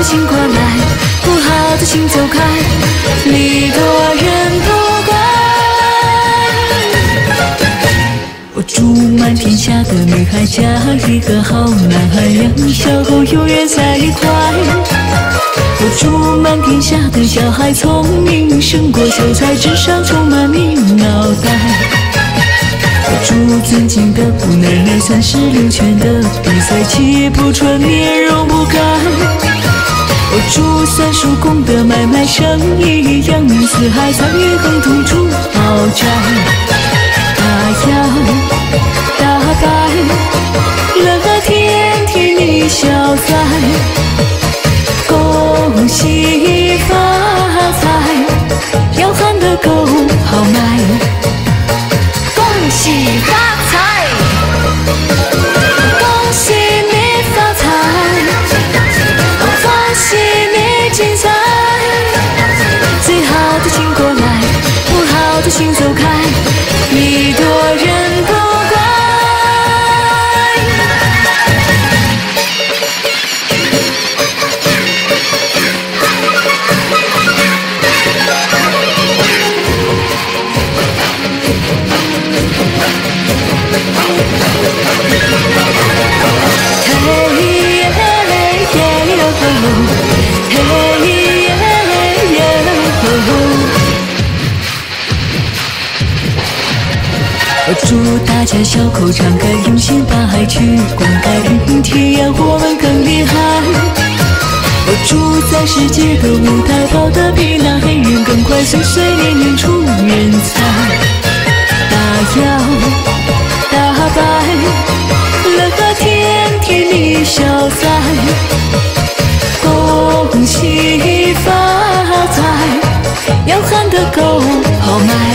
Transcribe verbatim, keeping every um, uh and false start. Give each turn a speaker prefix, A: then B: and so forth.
A: 请过来，不好的请走开，礼多人不怪。我祝满天下的女孩嫁一个好男孩，两小口永远在一块。我祝满天下的小孩聪明胜过秀才，智商充满你脑袋。我祝尊敬的不男儿三十六圈的比赛气不纯，面容不改。我祝算术功的买卖生意扬名四海，参与横土住豪宅。大摇大摆，乐天替你消灾，恭喜发财，要喊得够豪迈。恭喜发财，恭喜你发财，恭喜你精彩。最好的请过来，不好的请走开，礼多人不怪。我祝大家小口常开，用心把爱去灌溉，明天我们更厉害。我祝在世界的舞台跑得比那黑人更快，岁岁年年出人才。大摇大摆，乐天替你消灾，恭喜发财，要喊得够豪迈。